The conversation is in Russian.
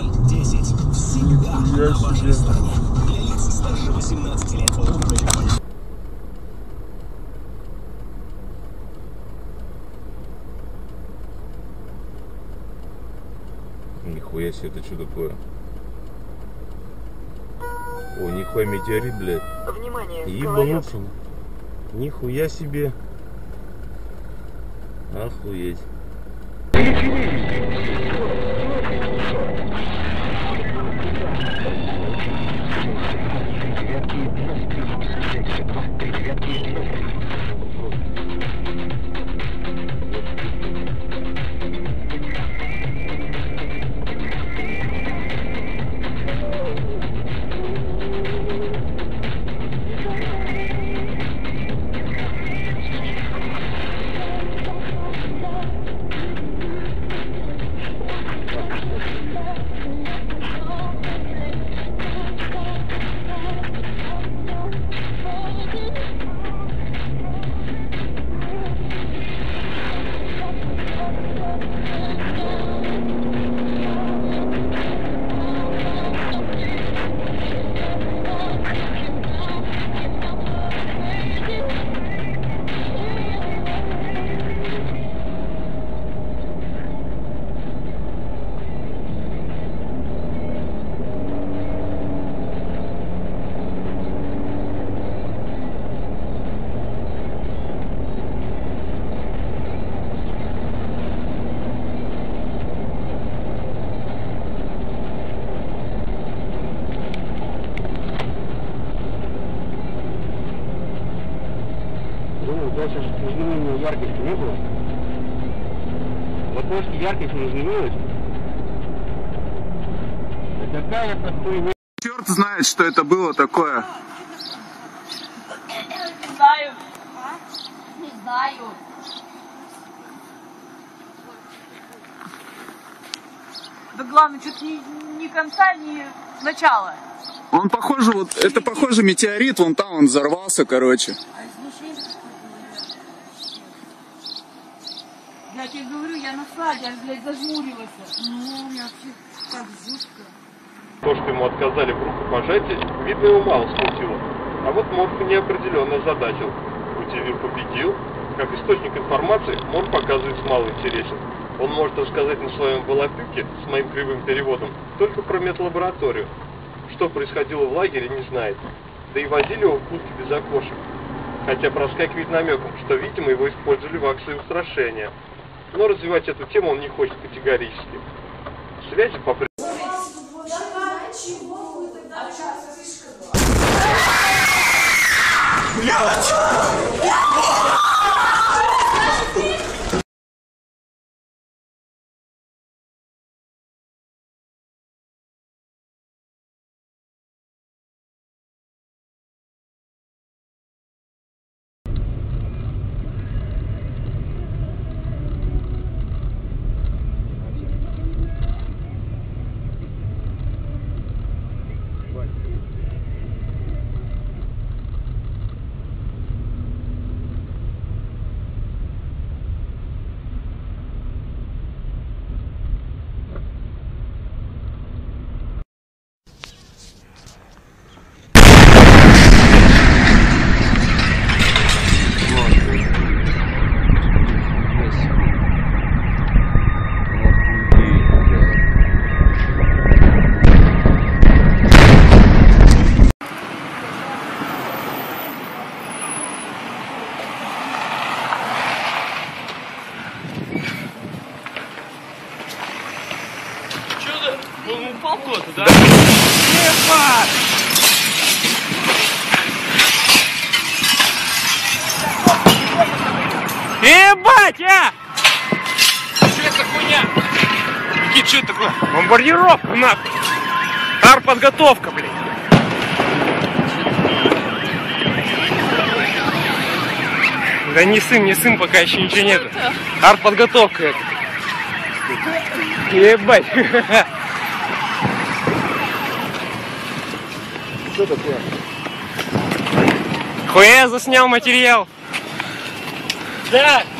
10 всегда на вашей стороне. Для лиц старше 18 лет. Нихуя себе, это что такое? О, нихуя метеорит, блядь. Внимание, Ебануться. Нихуя себе. Охуеть. Дальше изменения яркости не было. Вот просто яркость не изменилась. Да какая-то хуйня. Черт знает, что это было такое. Не знаю. Не знаю. Да главное, что-то ни конца, ни начала. Он похоже, вот это похоже метеорит, вон там он взорвался, короче. Я тебе говорю, я на саде, аж, блядь, зажмуривался. Ну, у меня вообще так жутко. То, что ему отказали в рукопожатии, видно, его мало смутило. А вот Морг неопределенно озадачил. Утивир победил. Как источник информации, Морг показывается мало интересен. Он может рассказать на своем волопюке с моим кривым переводом только про медлабораторию. Что происходило в лагере, не знает. Да и возили его в будке без окошек. Хотя проскакивает намеком, что, видимо, его использовали в акции устрашения. Но развивать эту тему он не хочет категорически. Связи по-прежнему. Он упал куда-то, да? Ебать! Ебать, а! Что это хуйня? Никит, что это такое? Бомбардировка, нахуй! Артподготовка, блин! Да не сын, пока еще ничего нету. Артподготовка это. Ебать! Что такое? Хуя заснял материал. Да!